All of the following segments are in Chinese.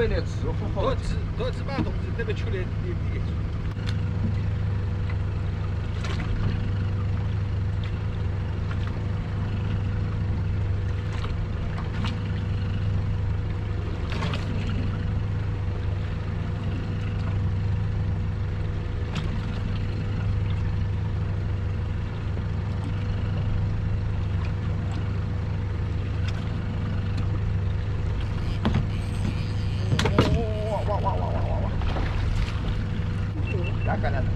为了治好。 都是把东西特别缺的地。 咋干的？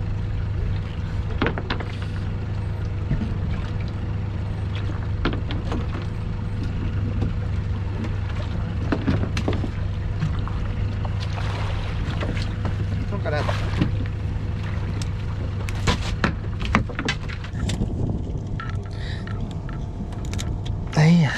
怎么干的？哎呀！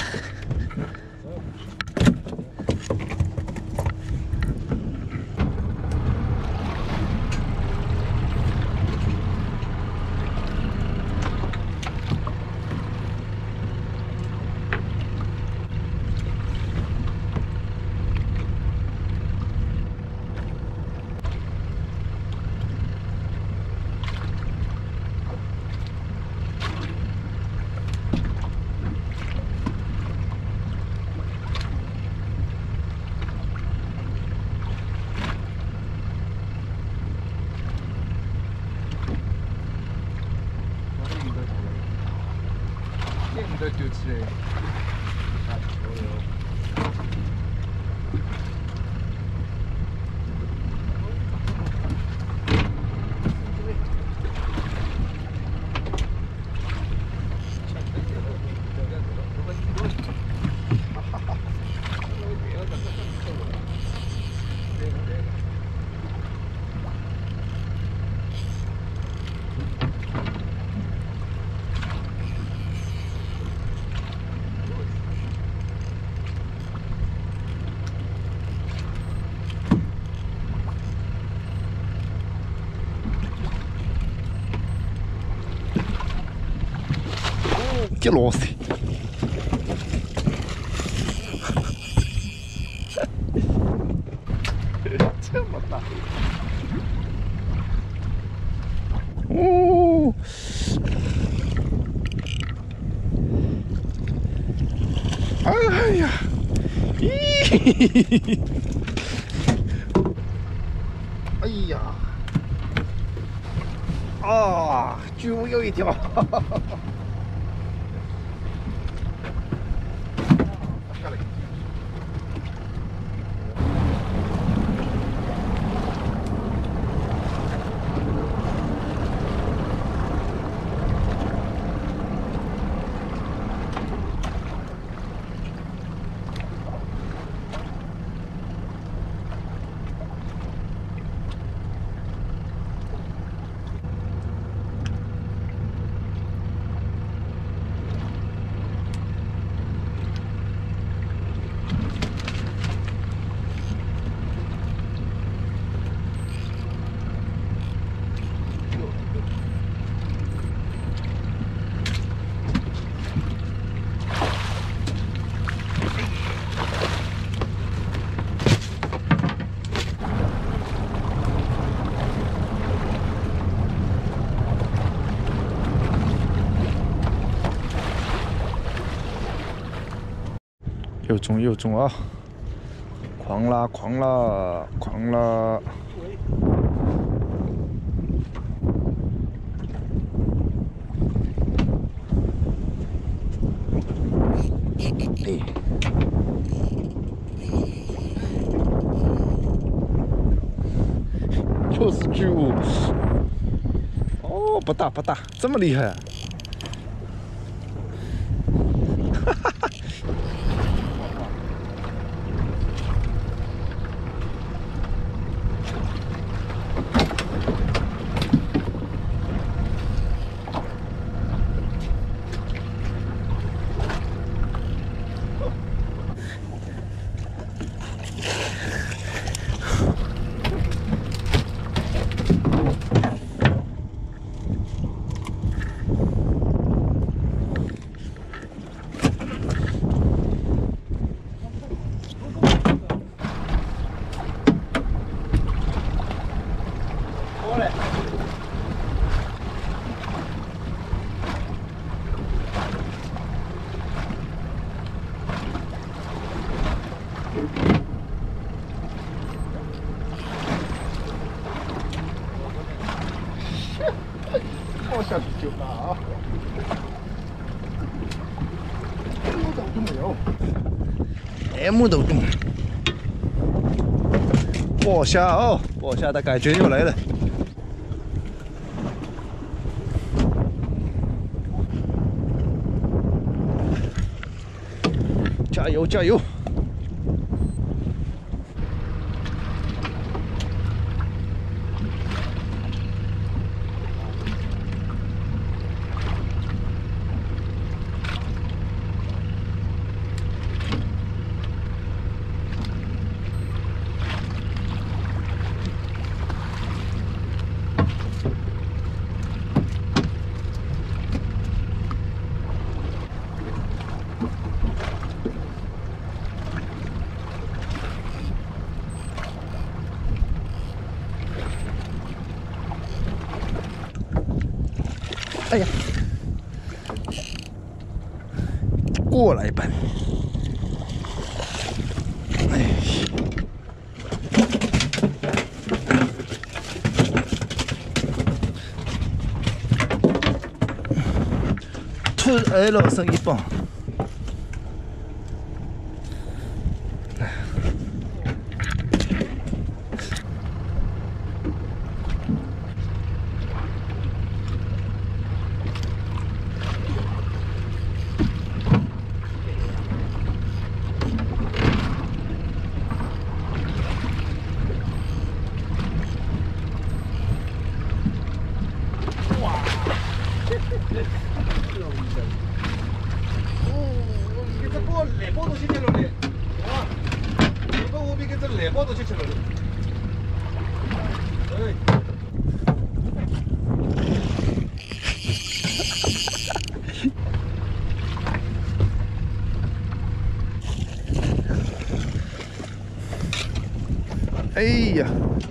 都丢起来，get lost。这么大！哦！哎呀！咦！哎呀！啊，居无有一条！又中啊！狂拉狂拉狂拉！哎，又是巨物！哦，不大不大，这么厉害啊！哈哈哈！ 都没有。 M 都中。剥虾哦，剥虾的感觉又来了。加油加油！哎呀，过来吧！哎，突挨了剩一磅。 给这包来包都进去了的，啊！这个我比给这来包都进去了的。哎。 哎呀！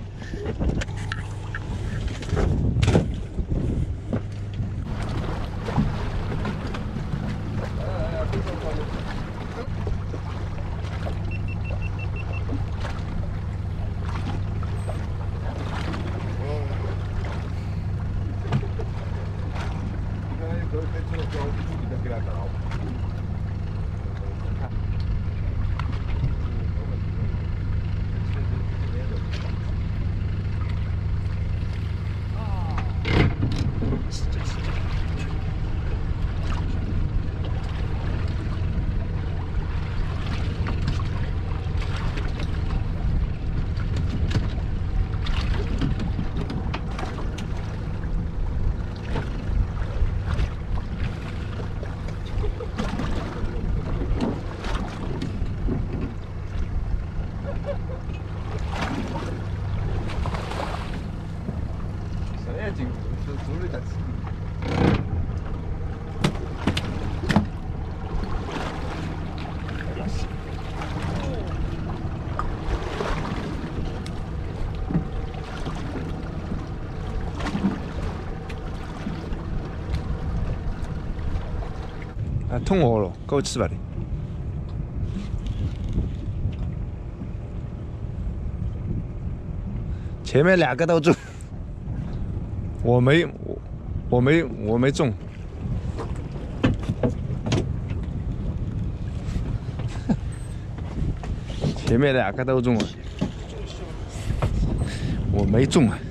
啊，痛我了，给我吃吧你。前面两个都中，我没中。前面两个都中了，我没中啊。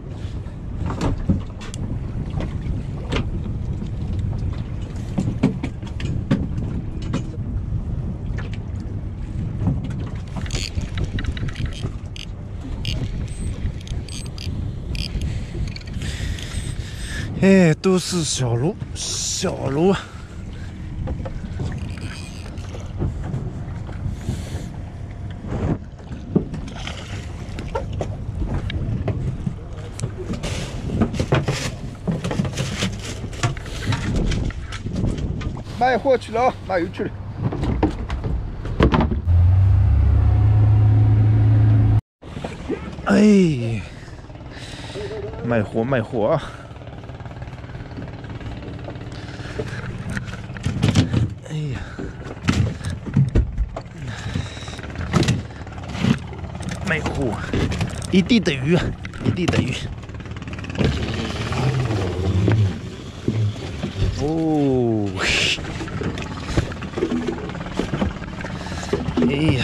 哎，都是小鲈，小鲈啊！卖货去了啊，卖油去了。哎，卖货卖货啊！哎呀，卖货，一地的鱼啊，一地的鱼。哦。 呀！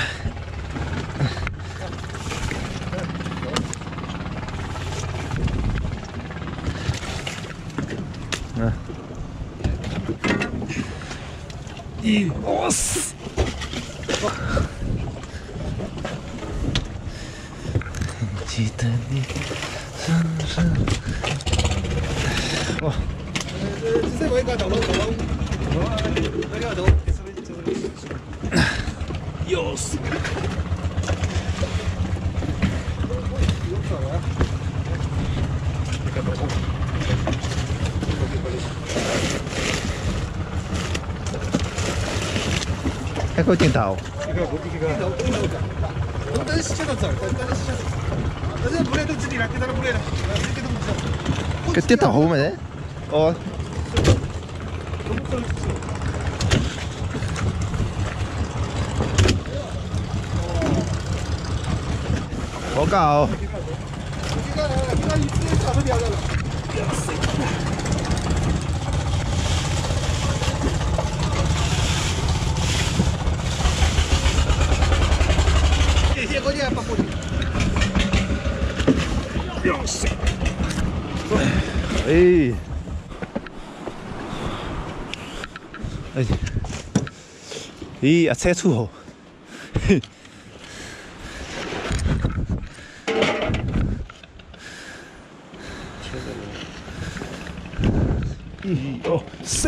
哇塞！记得你深深。哇！ 这我一个走路，那个走， 又是。还可以点头。 我等洗到这儿，等洗到这儿。但是不来都自己来，给他们不来了，这个都不知道。 个点头好没？哦。好高。 这个一直差不多了。谢过去不过去。 哎。哎。咦，啊，车出哦。嘿。一二三，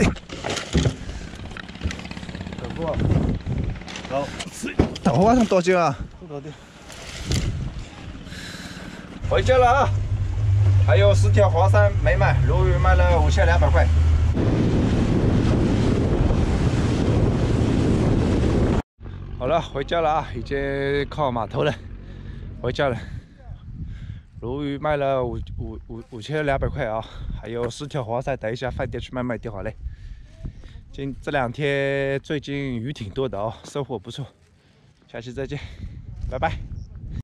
好，大花上多久啊？ 多点。 回家了啊！还有10条华山没卖，鲈鱼卖了5200块。好了，回家了啊，已经靠码头了，回家了。鲈鱼卖了5200块啊，还有10条华山，等一下饭店去卖掉好嘞。这2天最近鱼挺多的哦，收获不错。下期再见，拜拜。